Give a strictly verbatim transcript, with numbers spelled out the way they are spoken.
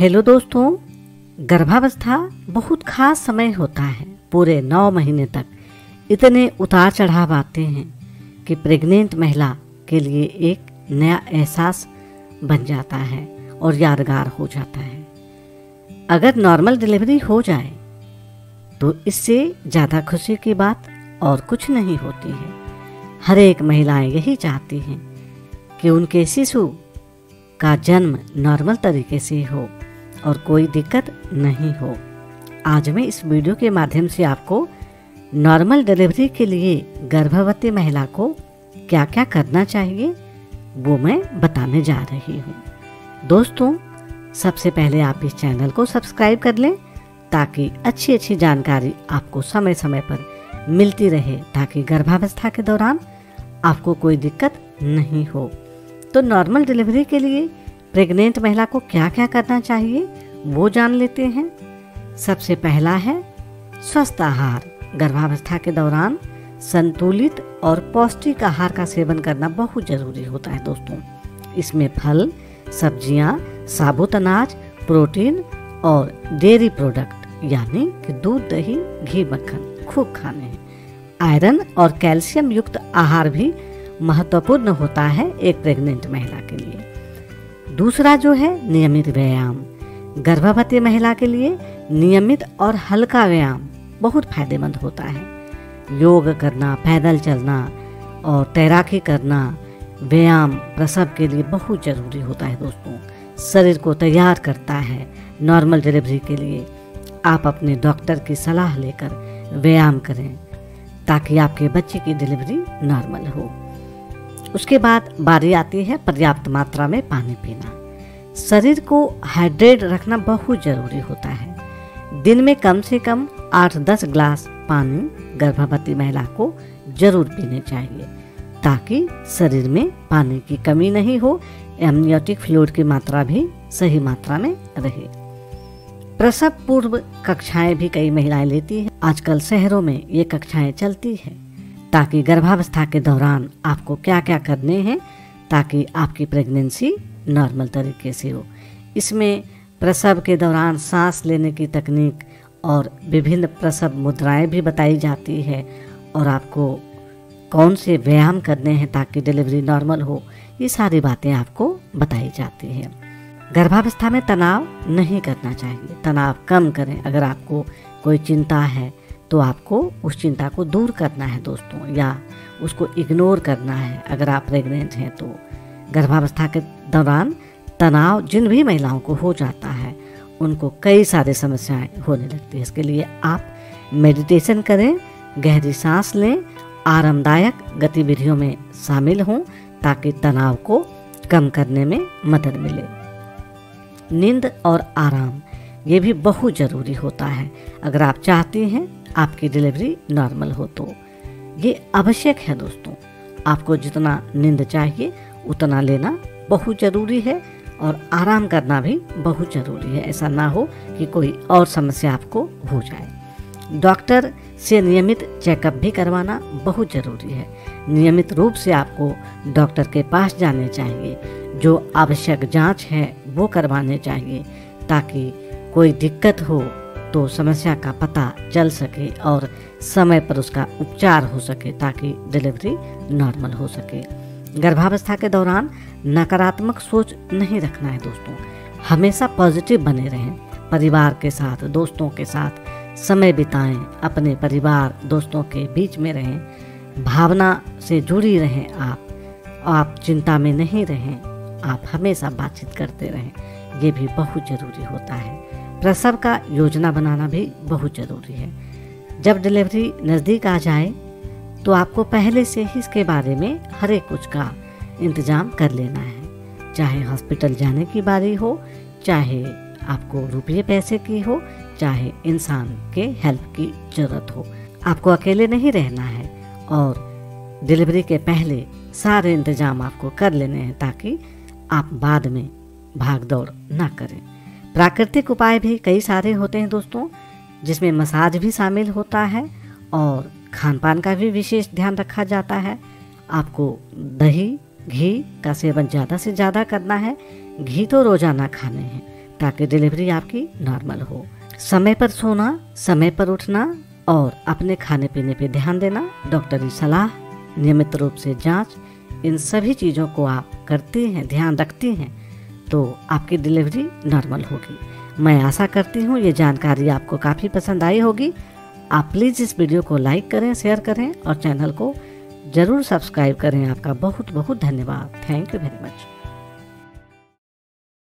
Hello दोस्तों, गर्भावस्था बहुत खास समय होता है। पूरे नौ महीने तक इतने उतार चढ़ाव आते हैं कि प्रेग्नेंट महिला के लिए एक नया एहसास बन जाता है और यादगार हो जाता है। अगर नॉर्मल डिलीवरी हो जाए तो इससे ज़्यादा खुशी की बात और कुछ नहीं होती है। हर एक महिलाएं यही चाहती हैं कि उनके शिशु का जन्म नॉर्मल तरीके से हो और कोई दिक्कत नहीं हो। आज मैं इस वीडियो के माध्यम से आपको नॉर्मल डिलीवरी के लिए गर्भवती महिला को क्या क्या करना चाहिए वो मैं बताने जा रही हूँ। दोस्तों, सबसे पहले आप इस चैनल को सब्सक्राइब कर लें ताकि अच्छी अच्छी जानकारी आपको समय समय पर मिलती रहे, ताकि गर्भावस्था के दौरान आपको कोई दिक्कत नहीं हो। तो नॉर्मल डिलीवरी के लिए प्रेग्नेंट महिला को क्या क्या करना चाहिए वो जान लेते हैं। सबसे पहला है स्वस्थ आहार। गर्भावस्था के दौरान संतुलित और पौष्टिक आहार का सेवन करना बहुत जरूरी होता है दोस्तों। इसमें फल, सब्जियां, साबुत अनाज, प्रोटीन और डेयरी प्रोडक्ट यानी कि दूध, दही, घी, मक्खन खूब खाने हैं। आयरन और कैल्शियम युक्त आहार भी महत्वपूर्ण होता है एक प्रेग्नेंट महिला के लिए। दूसरा जो है नियमित व्यायाम। गर्भवती महिला के लिए नियमित और हल्का व्यायाम बहुत फायदेमंद होता है। योग करना, पैदल चलना और तैराकी करना व्यायाम प्रसव के लिए बहुत ज़रूरी होता है दोस्तों। शरीर को तैयार करता है नॉर्मल डिलीवरी के लिए। आप अपने डॉक्टर की सलाह लेकर व्यायाम करें ताकि आपके बच्चे की डिलीवरी नॉर्मल हो। उसके बाद बारी आती है पर्याप्त मात्रा में पानी पीना। शरीर को हाइड्रेट रखना बहुत ज़रूरी होता है। दिन में कम से कम आठ दस ग्लास पानी गर्भवती महिला को जरूर पीने चाहिए ताकि शरीर में पानी की कमी नहीं हो, एमनियोटिक फ्लूइड की मात्रा भी सही मात्रा में रहे। प्रसव पूर्व कक्षाएं भी कई महिलाएं लेती हैं। आजकल शहरों में ये कक्षाएं चलती है ताकि गर्भावस्था के दौरान आपको क्या क्या करने हैं ताकि आपकी प्रेगनेंसी नॉर्मल तरीके से हो। इसमें प्रसव के दौरान सांस लेने की तकनीक और विभिन्न प्रसव मुद्राएं भी बताई जाती है और आपको कौन से व्यायाम करने हैं ताकि डिलीवरी नॉर्मल हो, ये सारी बातें आपको बताई जाती हैं। गर्भावस्था में तनाव नहीं करना चाहिए, तनाव कम करें। अगर आपको कोई चिंता है तो आपको उस चिंता को दूर करना है दोस्तों, या उसको इग्नोर करना है। अगर आप प्रेग्नेंट हैं तो गर्भावस्था के दौरान तनाव जिन भी महिलाओं को हो जाता है उनको कई सारी समस्याएं होने लगती है। इसके लिए आप मेडिटेशन करें, गहरी सांस लें, आरामदायक गतिविधियों में शामिल हों ताकि तनाव को कम करने में मदद मिले। नींद और आराम ये भी बहुत ज़रूरी होता है। अगर आप चाहती हैं आपकी डिलीवरी नॉर्मल हो तो ये आवश्यक है दोस्तों। आपको जितना नींद चाहिए उतना लेना बहुत ज़रूरी है और आराम करना भी बहुत ज़रूरी है। ऐसा ना हो कि कोई और समस्या आपको हो जाए। डॉक्टर से नियमित चेकअप भी करवाना बहुत ज़रूरी है। नियमित रूप से आपको डॉक्टर के पास जाने चाहिए। जो आवश्यक जांच है वो करवाने चाहिए ताकि कोई दिक्कत हो तो समस्या का पता चल सके और समय पर उसका उपचार हो सके ताकि डिलीवरी नॉर्मल हो सके। गर्भावस्था के दौरान नकारात्मक सोच नहीं रखना है दोस्तों। हमेशा पॉजिटिव बने रहें। परिवार के साथ, दोस्तों के साथ समय बिताएं। अपने परिवार दोस्तों के बीच में रहें। भावना से जुड़ी रहें। आप आप चिंता में नहीं रहें। आप हमेशा बातचीत करते रहें। ये भी बहुत ज़रूरी होता है। प्रसव का योजना बनाना भी बहुत ज़रूरी है। जब डिलीवरी नज़दीक आ जाए तो आपको पहले से ही इसके बारे में हर एक कुछ का इंतज़ाम कर लेना है। चाहे हॉस्पिटल जाने की बारी हो, चाहे आपको रुपये पैसे की हो, चाहे इंसान के हेल्प की ज़रूरत हो, आपको अकेले नहीं रहना है और डिलीवरी के पहले सारे इंतज़ाम आपको कर लेने हैं ताकि आप बाद में भाग दौड़ ना करें। प्राकृतिक उपाय भी कई सारे होते हैं दोस्तों, जिसमें मसाज भी शामिल होता है और खान पान का भी विशेष ध्यान रखा जाता है। आपको दही, घी का सेवन ज़्यादा से ज़्यादा करना है। घी तो रोज़ाना खाने हैं ताकि डिलीवरी आपकी नॉर्मल हो। समय पर सोना, समय पर उठना और अपने खाने पीने पे ध्यान देना, डॉक्टरी सलाह, नियमित रूप से जांच, इन सभी चीज़ों को आप करती हैं, ध्यान रखती हैं, तो आपकी डिलीवरी नॉर्मल होगी। मैं आशा करती हूँ ये जानकारी आपको काफ़ी पसंद आई होगी। आप प्लीज़ इस वीडियो को लाइक करें, शेयर करें और चैनल को ज़रूर सब्सक्राइब करें। आपका बहुत बहुत धन्यवाद। Thank you very much.